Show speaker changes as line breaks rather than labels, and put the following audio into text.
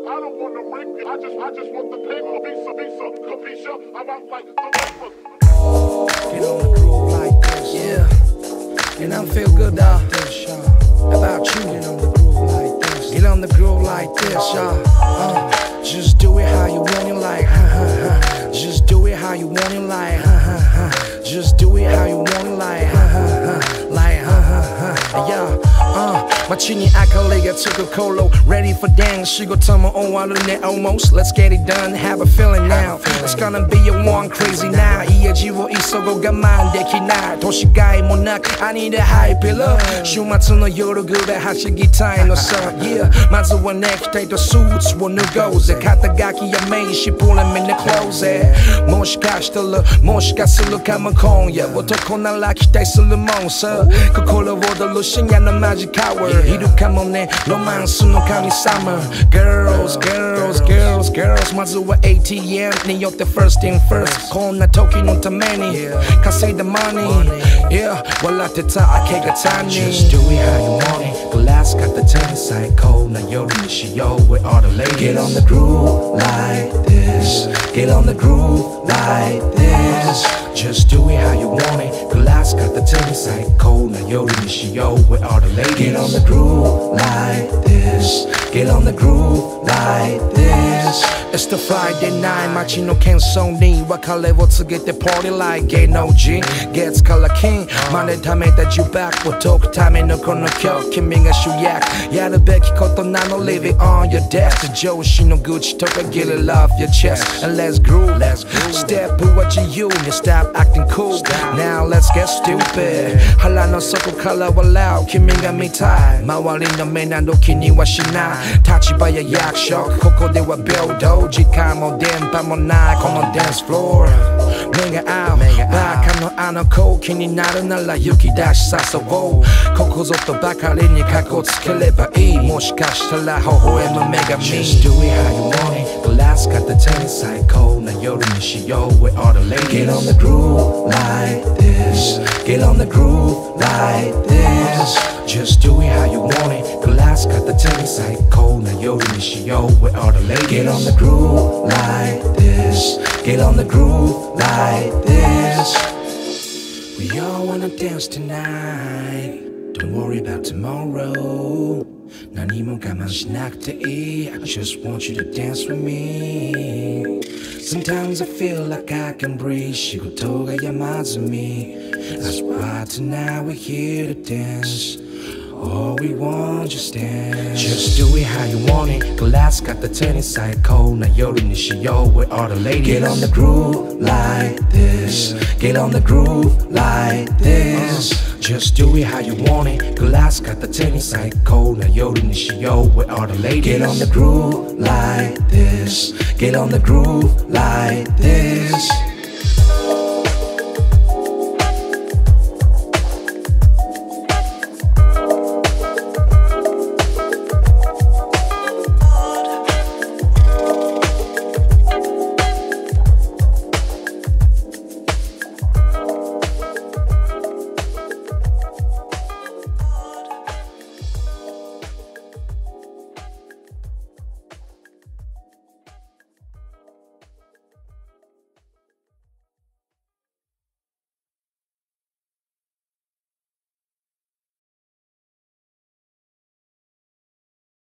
don't want to ring it. I just want the paper. Visa, capisha. I'm out like the vapors.
Get on the groove like this. Yeah. And I feel good, dawg. About you. Get on the groove like this. Get on the groove like this, y'all. Just do it how you want it, like Just do it how you want it, like Just do it how you want it, like yeah. 마치니 accolade took a colo. Ready for dance, she go tell me oh I learned it almost. Let's get it done, have a feeling now. It's gonna be a one crazy night. 이어지고 있어고 가만데키 날 도시가의 문학 I need a high pillar. 슈마츠노 요르그베 하시 기타에 넣었어. Yeah, 마주와 넥타이도 suits with new goals. 카타가키야 메인 she pulling me in the closet. 모시가 스텔러 모시가 슬로 가면 공야. 어떻게 날라 기타에 슬로 몬서. 그 콜로보다 루싱야 너 magic hour. 이룩하면 내 로망스노 감이 summer. Girls, girls, girls, girls 마주와 ATM 네 옆에 first thing first. 콘나 토끼 눈 many, can say the money. Yeah, well at the top I can't get time. Just do it how you want it. Glass got the tennis side cold. Now you're in the show with all the ladies. Get on the groove like this. Get on the groove like this. Just do it how you want it. Glass got the tennis side cold. Now you're in the show with all the ladies. Get on the groove like this. Get on the groove like this. It's the Friday night. 마치 no canzoni. 와칼레보 to get the party like get no G. Gets color king. 만에 담에 that you back. What talk time in the corner 켜. 김민가 슈약. 야르베키 것도 나눠 leave it on your desk. The Joe she no Gucci talk I get it off your chest. And let's groove. Step who what you stop acting cool. Now let's get stupid. 할라 너 섞고 color wallow. 김민가 미타이. 마와리 너 맨날 놓기니와 신나. 타치바야 약속. 코코대와 뼈도. 지카모 댄 밤모 나이 on dance floor. Mega out, back no anoko. Kini naru nara yuki dashi sasowo. Kokozoto bakari ni kako tsukereba ii. Moshikashitara hohoemu mega me. Just do it how you want it. Glass got the tennis side cold. Now yoru ni shiyo with all the ladies. Get on the groove like this. Get on the groove like this. Just do it how you want it. Glass got the tennis side cold. Now yoru ni shiyo with all the ladies. Get on the groove like this. Get on the groove like this. We all wanna dance tonight. Don't worry about tomorrow. 난 이몸 가만히 낙태이. I just want you to dance with me. Sometimes I feel like I can breathe. 시고토가 야마즈미. That's why tonight we're here to dance. All we want, just dance. Just do it how you want it. Glass got the tennis side cold. Now you're in the show with all the ladies. Get on the groove like this. Get on the groove like this. Just do it how you want it. Glass got the tennis side cold. Now you're in the show with all the ladies. Get on the groove like this. Get on the groove like this.